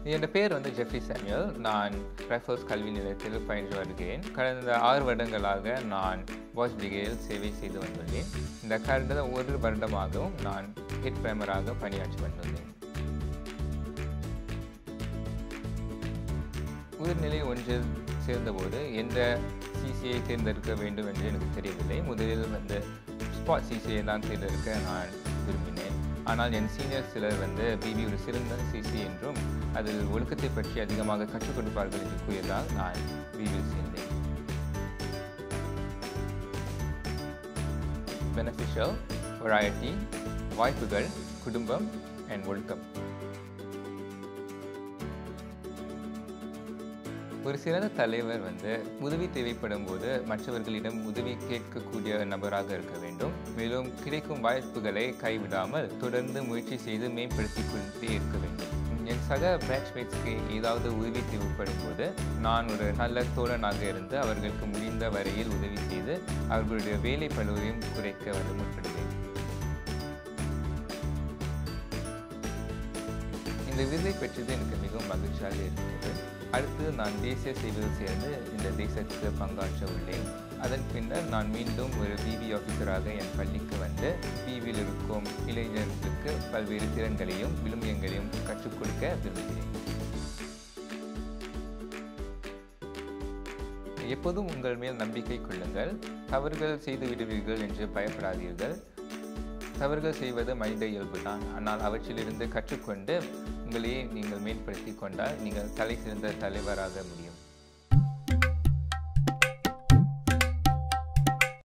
என் பேர் Jeffrey Samuel. நான் refers கல்வி நிலையத்தில் பயின்று வருகிறேன். கடந்த 6 வருடங்களாக நான் வாய்ஸ் பிரிகேடில் சேவை செய்து வந்துள்ளேன். இந்த கடந்த 1 வருடமாகவும் நான் ஹெட் பிரைமராக பணியாற்றி வந்துள்ளேன். உயர்நிலை ஒன்றில் சேர்ந்தபோது எந்த சிசிஐ தேர்ந்தெடுக்க வேண்டும் என்று எனக்கு தெரியவில்லை. முதலில் ஸ்பாட் சிசிஐ தான் தேர்ந்தெடுக்க நான் விரும்பினேன். ஆனால் என் சீனியர் சிலர் பிபி ஒரு சிறந்த சிசி என்றும் அதில் ஒழுக்கத்தை பற்றி அதிகமாக கற்றுக் கொடுப்பார்கள் என்று கூறியதால் நான் பிபியில் சேர்ந்தேன். பெனிஃபிஷியல், வெரைட்டி, வாய்ப்புகள், குடும்பம் அண்ட் ஒழுக்கம். ஒரு சிறந்த தலைவர் உதவி தேவைப்படும் போது மற்றவர்களிடம் உதவி கேட்கக்கூடிய நபராக இருக்க வேண்டும். மேலும் கிடைக்கும் வாய்ப்புகளை கைவிடாமல் தொடர்ந்து முயற்சி செய்து மேம்படுத்திக் கொண்டே இருக்க வேண்டும். என் சக பேட்ச்மேட்ஸ்க்கு ஏதாவது உதவி தேவைப்படும் போது நான் ஒரு நல்ல தோழனாக இருந்து அவர்களுக்கு முடிந்த வரையில் உதவி செய்து அவர்களுடைய வேலை பளுவையும் குறைக்க முற்படுவேன். இந்த விருதை பெற்றது எனக்கு மிகவும் மகிழ்ச்சியாக இருக்கிறது. அடுத்து நான் தேசிய சேவையில் சேர்ந்து இந்த தேசத்துக்கு பங்காற்ற உள்ளேன். அதன் பின்னர் நான் மீண்டும் ஒரு பிபி ஆஃபீஸராக என் பள்ளிக்கு பிபியில் இருக்கும் இளைஞர்களுக்கு பல்வேறு திறன்களையும் விழுமியங்களையும் கற்றுக் கொடுக்க விரும்புகிறேன். எப்போதும் உங்கள் மேல் நம்பிக்கை கொள்ளுங்கள். தவறுகள் செய்து விடுவீர்கள் என்று பயப்படாதீர்கள். தவறுகள் செய்வது மனித இயல்புதான். ஆனால் அவற்றிலிருந்து கற்றுக்கொண்டு உங்களையே நீங்கள் மேம்படுத்திக் கொண்டால் நீங்கள் தலை சிறந்த தலைவராக முடியும்.